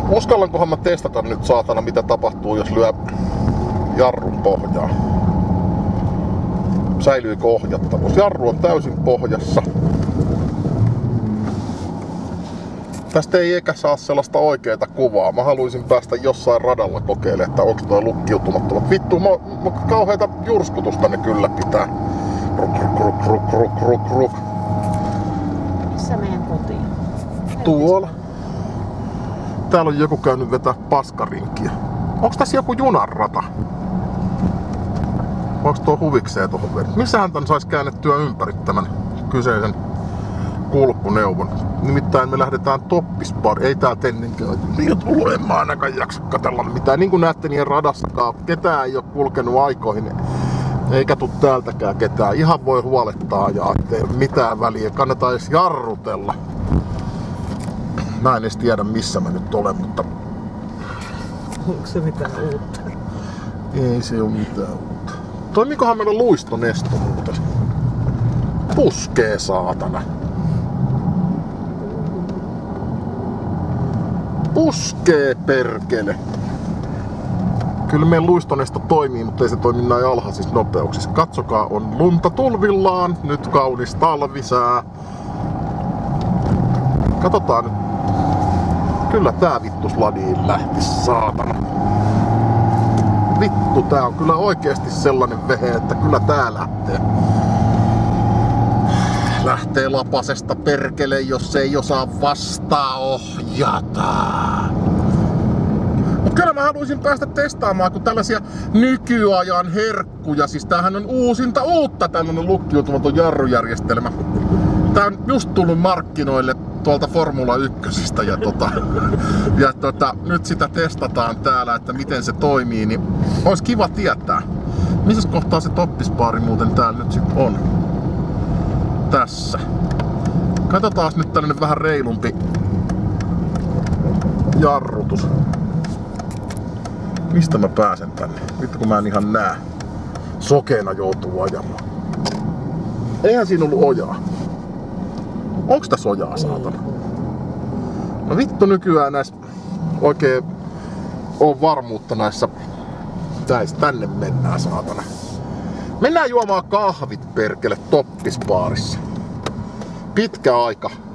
Uskallankohan mä testata nyt saatana mitä tapahtuu jos lyö jarrun pohjaa. Säilyykö ohjattavuus? Jarru on täysin pohjassa. Tästä ei eikä saa sellaista oikeeta kuvaa. Mä haluaisin päästä jossain radalla kokeilemaan, että onko toi lukkiutumattomat. Vittu, kauheita jurskutusta ne kyllä pitää. Ruk. Missä meidän kotiin? Tuolla. Täällä on joku käynyt vetää paskarinkiä. Onks tässä joku junanrata? Onks tuo huvikseen tuohon vedä? Missähän tän sais käännettyä ympäri tämän kyseisen kulkuneuvon? Nimittäin me lähdetään Toppispar. Ei täältä ennenkään niin tullut, en mä ainakaan jaksa katsella mitään. Niin kuin näette niin radassakaan ketään ei oo kulkenut aikoihin. Eikä tuu täältäkään ketään. Ihan voi huolettaa ja ettei ole mitään väliä. Kannattaa edes jarrutella. Mä en edes tiedä missä mä nyt olen, mutta... Onko se mitään uutta? Ei se oo mitään uutta. Toimikohan meillä luistonesto muuten? Puskee saatana. Puskee perkele. Kyllä meidän luistonesto toimii, mutta ei se toimi näin alhaisissa nopeuksissa. Katsokaa, on lunta tulvillaan. Nyt kaunis talvisää. Katsotaan nyt. Kyllä tää vittu sladiin lähtis, saatana. Vittu, tää on kyllä oikeesti sellainen vehe, että kyllä tää lähtee. Lähtee lapasesta perkele, jos ei osaa vastaohjata. Mut kyllä mä haluaisin päästä testaamaan, kun tällaisia nykyajan herkkuja, siis tämähän on uutta tällainen lukkiutumaton jarrujärjestelmä. Tää on just tullut markkinoille tuolta Formula 1:stä ja nyt sitä testataan täällä, että miten se toimii, niin olisi kiva tietää. Missä kohtaa se Toppisbaari muuten täällä nyt sit on? Tässä. Katsotaan nyt tällainen vähän reilumpi jarrutus. Mistä mä pääsen tänne? Vittu kun mä en ihan näe. Sokeena joutuu ajamaan. Eihän siinä ollut ojaa. Onks tässä ojaa, saatana? No vittu nykyään näissä oikein on varmuutta näissä. Tänne mennään, saatana. Mennään juomaan kahvit perkele Toppisbaarissa. Pitkä aika